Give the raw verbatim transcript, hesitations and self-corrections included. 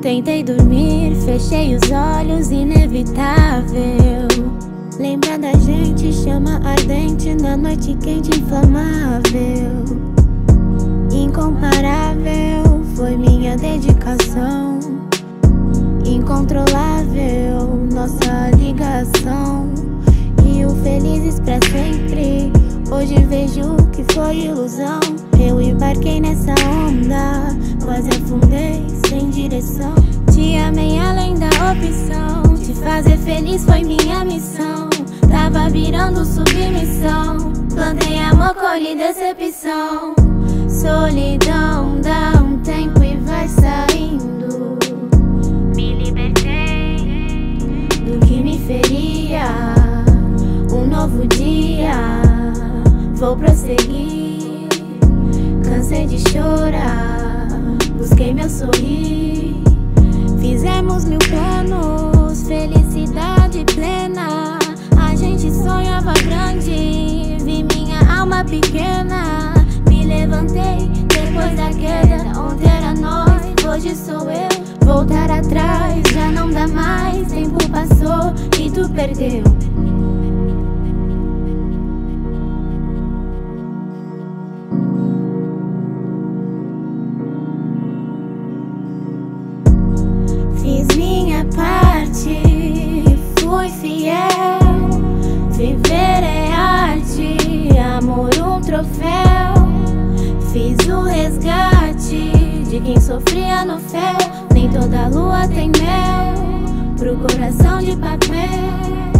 Tentei dormir, fechei os olhos, inevitável. Lembra da gente, chama ardente na noite quente, inflamável. Incomparável, foi minha dedicação. Incontrolável, nossa ligação. E o felizes pra sempre, hoje vejo que foi ilusão. Eu embarquei nessa onda, quase afundei sem direção. Te amei além da opção, te fazer feliz foi minha missão. Tava virando submissão, plantei amor, colhi decepção. Solidão dá um tempo e vai saindo. Me libertei do que me feria. Um novo dia, vou prosseguir. Cansei de chorar, busquei meu sorrir. Fizemos mil planos, felicidade plena. A gente sonhava grande, vi minha alma pequena. Me levantei depois da queda, ontem era nós, hoje sou eu. Voltar atrás já não dá mais, tempo passou e tu perdeu. Fiz minha parte, fui fiel. Viver é arte, amor um troféu. Fiz o resgate de quem sofria no fel. Nem toda lua tem mel pro coração de papel.